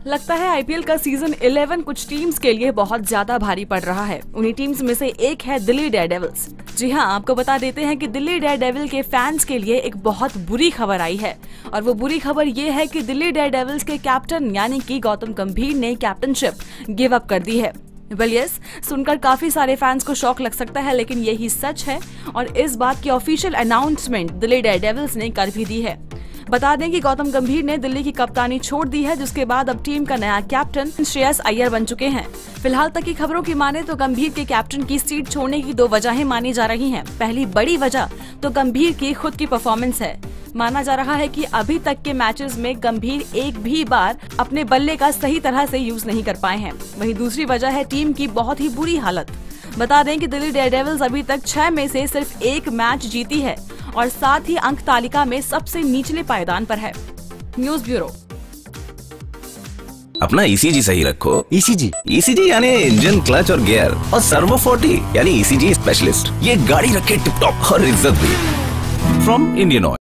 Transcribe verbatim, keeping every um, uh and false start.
लगता है आईपीएल का सीजन इलेवन कुछ टीम्स के लिए बहुत ज्यादा भारी पड़ रहा है। उन्हीं टीम्स में से एक है दिल्ली डेयरडेविल्स। जी हां, आपको बता देते हैं कि दिल्ली डेयरडेविल के फैंस के लिए एक बहुत बुरी खबर आई है और वो बुरी खबर ये है कि दिल्ली डेयरडेविल्स के कैप्टन यानी कि गौतम गंभीर ने कैप्टनशिप गिव अप कर दी है। वेल यस, सुनकर काफी सारे फैंस को शॉक लग सकता है, लेकिन यही सच है और इस बात की ऑफिशियल अनाउंसमेंट दिल्ली डेयरडेविल्स ने कर भी दी है। बता दें कि गौतम गंभीर ने दिल्ली की कप्तानी छोड़ दी है, जिसके बाद अब टीम का नया कैप्टन श्रेयस अय्यर बन चुके हैं। फिलहाल तक की खबरों की माने तो गंभीर के कैप्टन की सीट छोड़ने की दो वजहें मानी जा रही हैं। पहली बड़ी वजह तो गंभीर की खुद की परफॉर्मेंस है। माना जा रहा है कि अभी तक के मैचेस में गंभीर एक भी बार अपने बल्ले का सही तरह से यूज नहीं कर पाए हैं। वहीं दूसरी वजह है टीम की बहुत ही बुरी हालत। बता दें कि दिल्ली डेयरडेविल्स अभी तक छह में से सिर्फ एक मैच जीती है और साथ ही अंक तालिका में सबसे निचले पायदान पर है। News bureau. अपना ईसीजी सही रखो। ईसीजी ईसीजी यानी इंजन, क्लच और गियर, और सर्वो फोर्टी यानी ईसीजी स्पेशलिस्ट। ये गाड़ी रखे टिप टॉप और इज्जत भी। From Indian oil.